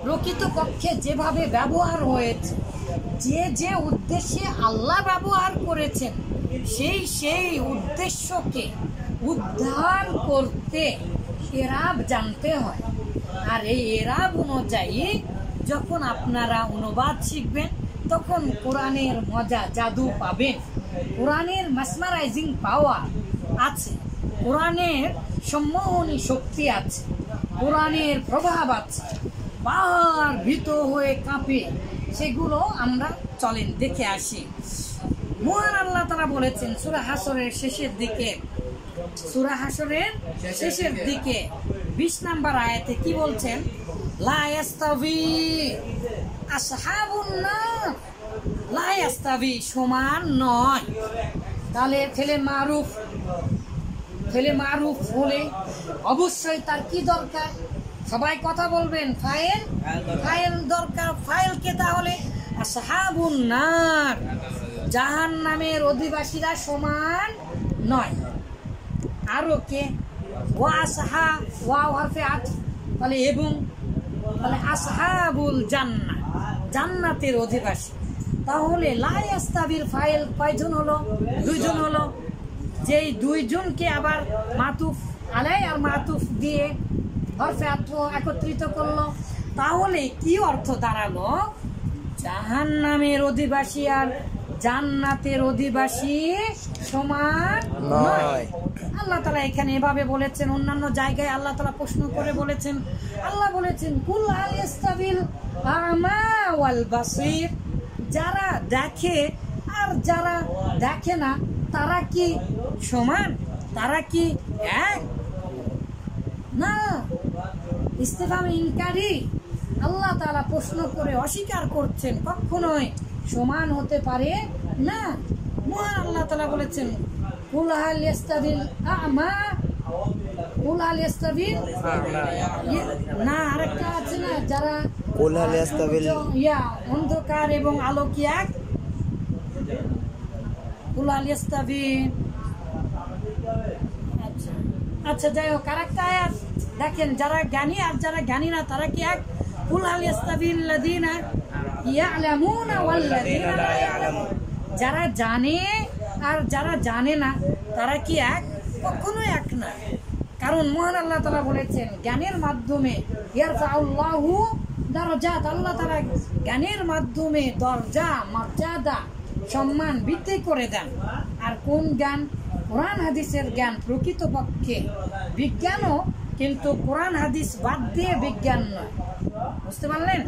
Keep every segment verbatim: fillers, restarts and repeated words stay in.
প্রকৃতপক্ষে যেভাবে ব্যবহার হয়েছে, যে যে উদ্দেশ্যে আল্লাহ ব্যবহার করেছেন, সেই সেই উদ্দেশ্যকে উদ্ধার করতে এরাব জানতে হয়। আর এই এরাব অনুযায়ী যখন আপনারা অনুবাদ শিখবেন, তখন কোরআনের মজা জাদু পাবেন। কোরআনের মেসমারাইজিং পাওয়ার আছে, কোরআনের সম্মোহনী শক্তি আছে, কোরআনের প্রভাব আছে। পাহাড় ভীত হয়ে কাঁপে, সেগুলো আমরা চলেন দেখে আসি। মহান আল্লাহ তাআলা বলেছেন সূরা হাসরের শেষের দিকে, সূরা হাসরের শেষের দিকে বিশ নাম্বার আয়াতে কি বলছেন? লা ইয়াস্তাবি আসহাবুন নার, লা ইয়াস্তাবি সমান নয়। তাহলে ফেলে মারুফ, ফেলে মারুফ হলে অবশ্যই তার কি দরকার? সবাই কথা বলবেন, ফাইল ফাইল দরকার। ফাইলকে তাহলে আসহাবুন নার, জাহান্নামের অধিবাসীরা সমান নয়। আরো কে? ওয়া আসহা, ওয়াও হরফে আতফ, তাহলে এবং, তাহলে আসহাবুল জান্নাহ, জান্নাতের অধিবাসী। তাহলে লা ইয়াস্তাবির ফাইল কয়জন হলো? দুইজন হলো। যেই দুইজনকে আবার মাতুফ আলাই আর মাতুফ দিয়ে হরফে আতফ একত্রিত করলো, তাহলে কি অর্থ দাঁড়ালো? জাহান্নামের অধিবাসী আর জান্নাতের অধিবাসী সমান নয়। আল্লাহ তাআলা এখানে এভাবে বলেছেন। অন্যান্য জায়গায় আল্লাহ তাআলা প্রশ্ন করে বলেছেন, আল্লাহ বলেছেন কুল হাল ইস্তাবিল আমা ওয়াল বাসীর, যারা দেখে আর যারা দেখে না তারা কি সমান? তারা কি এক? না, ইস্তেফাম ইনকারি। আল্লাহ তাআলা প্রশ্ন করে অস্বীকার করছেন, কখনোই সমান হতে পারে না। মহান আল্লাহ তাআলা বলেছেন কুল হাল ইস্তাবিল আমা, কুল হাল ইস্তাবিল না, আরেকটা আছে না, যারা কুল হাল ইস্তাবিল ইয়া অন্ধকার এবং আলো কি এক? কুল হাল ইস্তাবিল। আচ্ছা আচ্ছা যাই হোক, আরেকটা আয়াত দেখেন, যারা জ্ঞানী আর যারা জ্ঞানী না তারা কি এক? কুল হাল ইস্তাবিল লাযিনা ইয়ালামুনা ওয়াল লাযিনা লা ইয়ালামুন, যারা জানে আর যারা জানে না তারা কি এক? কখনোই এক না। কারণ মহান আল্লাহ তাআলা বলেছেন জ্ঞানের মাধ্যমে ইয়ারফাউল্লাহু দারাজাত, আল্লাহ তাআলা জ্ঞানের মাধ্যমে দরজা, মর্যাদা, সম্মান বৃদ্ধি করে দেন। আর কোন জ্ঞান? কোরআন হাদিসের জ্ঞান। প্রকৃতপক্ষে বিজ্ঞানও, কিন্তু কোরআন হাদিস বাদ দিয়ে বিজ্ঞান নয়। বুঝতে পারলেন?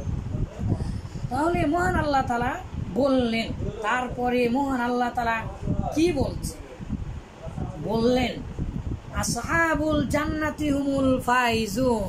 তাহলে মহান আল্লাহ তাআলা বললেন, তারপরে মহান আল্লাহ তাআলা কি বলছে? বললেন আসহাবুল জান্নাতি হুমুল ফাইজুন,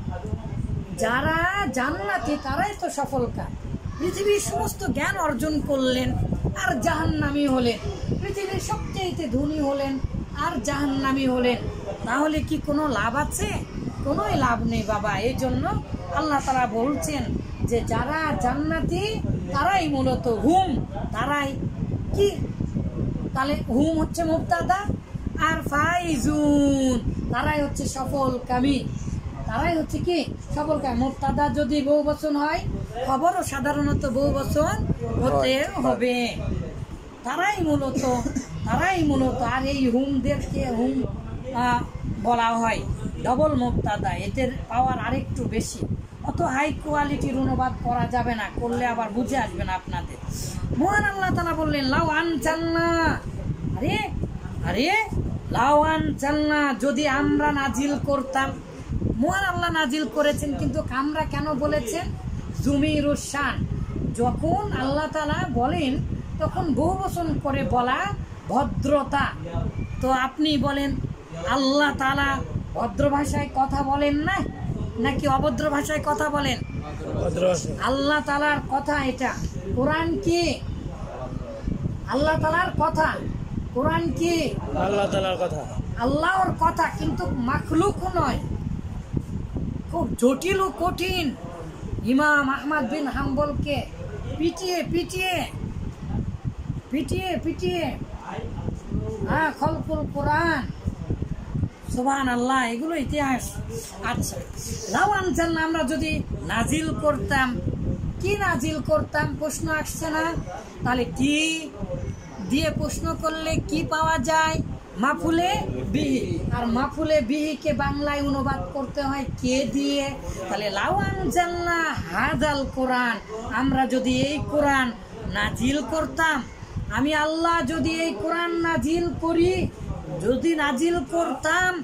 যারা জান্নাতি তারাই তো সফলকার। পৃথিবীর সমস্ত জ্ঞান অর্জন করলেন আর জাহান্নামী হলেন, পৃথিবীর সবচেয়ে ধনী হলেন আর জাহান্নামী হলেন, তাহলে কি কোনো লাভ আছে? কোনোই লাভ নেই বাবা। এই জন্য আল্লাহ তাআলা বলছেন যে যারা জান্নাতি তারাই মূলত হুম, তারাই কি? তাহলে হুম হচ্ছে মুবতাদা আর ফাইজুন তারাই হচ্ছে সফল কামী, তারাই হচ্ছে কি? সফল কামী। মুবতাদা যদি বহু বচন হয়, খবরও সাধারণত বহু বচন হতে হবে। তারাই মূলত, তারাই মূলত। আর এই হুমদেরকে হুম বলা হয় ডবল মুবতাদা, এদের পাওয়ার আরেকটু বেশি। অত হাই কোয়ালিটির অনুবাদ করা যাবে না, করলে আবার বুঝে আসবে না আপনাদের। মহান আল্লাহ তাআলা বললেন লাউ আনজালনা, আরে আরে লাউ আনজালনা, যদি আমরা নাজিল করতাম। মহান আল্লাহ নাজিল করেছেন, কিন্তু আমরা কেন বলেছেন? জুমিরুশ শান। যখন আল্লাহ তাআলা বলেন তখন বহু বচন করে বলা ভদ্রতা। তো আপনি বলেন আল্লাহ তাআলা ভদ্র ভাষায় কথা বলেন না, নাকি অভদ্র ভাষায় কথা বলেন? আল্লাহ তাআলার কথা এটা। কোরআন কি? আল্লাহ তাআলার কথা। কোরআন কি? আল্লাহ তাআলার কথা। আল্লাহর কথা, কিন্তু মাখলুক নয়। খুব জটিল ও কঠিন। ইমাম আহমদ বিন হাম্বলকে পিটিয়ে পিটিয়ে পিটিয়ে পিটিয়ে হ্যাঁ খলকুল কোরআন সুবহানাল্লাহ, এগুলো ইতিহাস। আচ্ছা, লাউ আনজালনা, আমরা যদি নাজিল করতাম, কি নাজিল করতাম প্রশ্ন আসছে না? তাহলে কি দিয়ে প্রশ্ন করলে কি পাওয়া যায়? মাফুলে বিহি। আর মাফুলে বিহিকে বাংলায় অনুবাদ করতে হয় কে দিয়ে? তাহলে লাউ আনজালনা হাযাল কোরআন, আমরা যদি এই কোরআন নাজিল করতাম, আমি আল্লাহ যদি এই কোরআন নাজিল করি, যদি নাজিল করতাম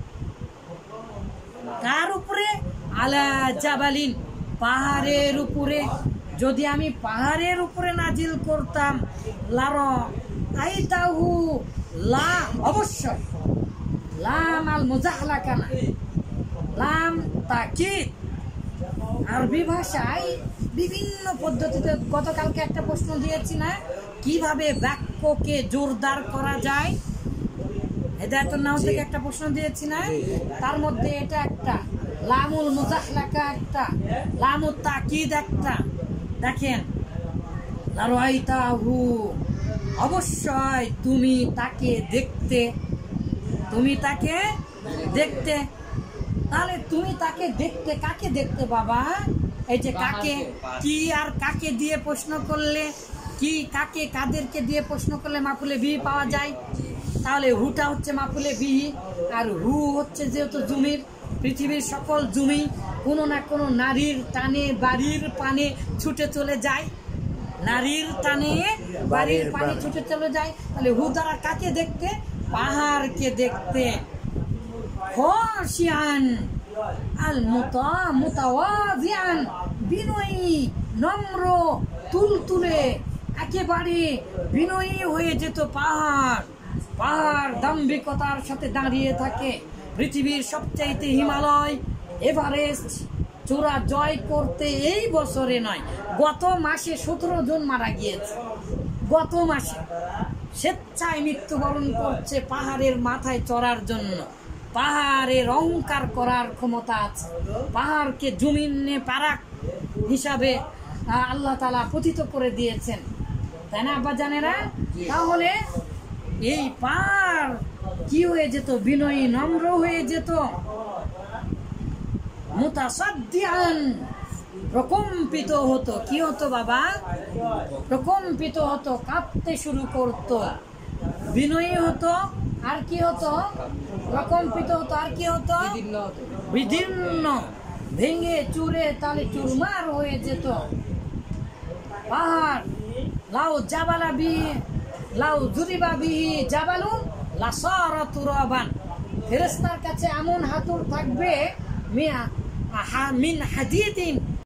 কার উপরে? আলা জাবালিন, পাহাড়ের উপরে। যদি আমি পাহাড়ের উপরে নাজিল করতাম, লার আইতাহু, লা অবশ্যই, লাম আল মুজাহলাকা না, লাম তাকিদ। আরবি ভাষায় বিভিন্ন পদ্ধতিতে, গতকালকে একটা প্রশ্ন দিয়েছি না, কিভাবে বাক্যকে জোরদার করা যায়? হেদায়েতুন নাহু থেকে একটা প্রশ্ন দিয়েছি না, তার মধ্যে এটা একটা, লামুল মুজাহলাকা একটা, লামুত তাকিদ একটা। দেখেন, লারাইতাহু, অবশ্যই তুমি তাকে দেখতে, তুমি তাকে দেখতে। তাহলে তুমি তাকে দেখতে, কাকে দেখতে বাবা? এই যে কাকে, কি আর কাকে দিয়ে প্রশ্ন করলে, কি কাকে কাদেরকে দিয়ে প্রশ্ন করলে মাফুলে বিহি পাওয়া যায়? তাহলে হুটা হচ্ছে মাফুলে বিহি, আর হু হচ্ছে যেহেতু জমির, পৃথিবীর সকল জমি কোনো না কোনো নারীর টানে বাড়ির পানে ছুটে চলে যায়, নারীর টানে বাড়ির পানে ছুটে চলে যায়। তাহলে হু দ্বারা কাকে দেখতে? পাহাড়কে দেখতে। খাশিয়ান আল মুতা মুতাওয়াজিআন, বিনয়ী, নম্র, তুলতুলে, একেবারে বিনয়ী হয়ে যেত পাহাড়। পাহাড় দাম্ভিকতার সাথে দাঁড়িয়ে থাকে। পৃথিবীর সবচাইতে হিমালয় এভারেস্ট চূড়া জয় করতে এই বছরে নয়, গত মাসে সতেরো জন মারা গিয়েছে। গত মাসে স্বেচ্ছায় মৃত্যুবরণ করছে পাহাড়ের মাথায় চড়ার জন্য। পাহাড়ের অহংকার করার ক্ষমতা আছে। পাহাড়কে জমিনে পারাক হিসাবে আল্লাহ তাআলা পতিত করে দিয়েছেন, তাই না আব্বা জানেরা? তাহলে এই পাহাড় কি হয়ে যেত? বিনয়ী, নম্র হয়ে যেত। মুতাসাদ্দিআন, প্রকম্পিত হতো। কি হতো বাবা? প্রকম্পিত হতো, কাঁপতে শুরু করতো। বিনয়ী হতো, আর কি হতো? প্রকম্পিত হতো, আর কি হতো? বিদীর্ণ, ভেঙে চুরে তালে চুরমার হয়ে যেত পাহাড়। লাউ জাবালা বিহি, লাউ জুরিবা বিহি জাবালুন লাসারা তুরাবান। ফেরেশতার কাছে এমন হাতুড় থাকবে মিয়া মিন হাদিদিন,